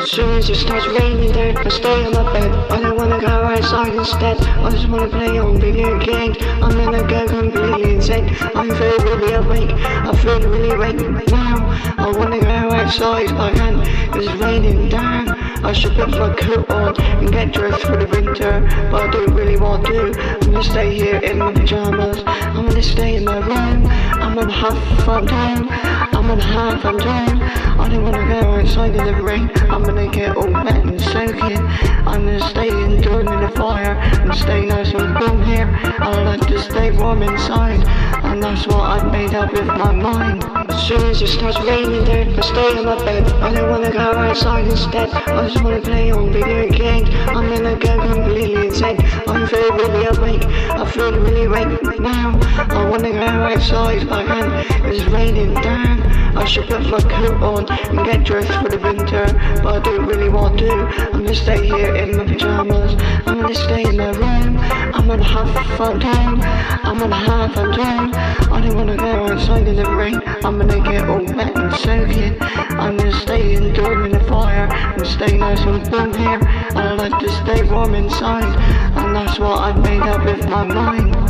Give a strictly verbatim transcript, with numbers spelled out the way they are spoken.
As soon as it starts raining down, I stay on my bed. I don't wanna go outside instead. I just wanna play on video games. I'm gonna go completely insane. I feel really awake, I feel really awake now. I wanna go outside, I can, it's raining down. I should put my coat on and get dressed for the winter, but I don't really want to. I'm gonna stay here in my pajamas. I'm gonna stay in my room. I'm gonna have fun time. I'm gonna have fun time. I don't wanna go outside in the rain. I'm gonna get all wet and soaking. I'm gonna stay indoors in the fire and stay nice and warm here. I like to stay warm inside, and that's what I've made up with my mind. As soon as it starts raining down, I stay on my bed. I don't wanna go outside instead. I just wanna play on video games. I'm gonna go completely insane. I feel really awake, I feel really awake now. I wanna go outside, I can, it's raining down. I should put my coat on and get dressed for the winter, but I don't really want to. I'm gonna stay here in my pajamas. I'm gonna stay in my room. I'm gonna have fun time. I'm gonna have fun time. I don't wanna go outside in the rain. I'm gonna get all wet and soaking. I'm gonna stay indoors in the fire and stay nice and warm here. I like to stay warm inside, and that's what I've made up with my mind.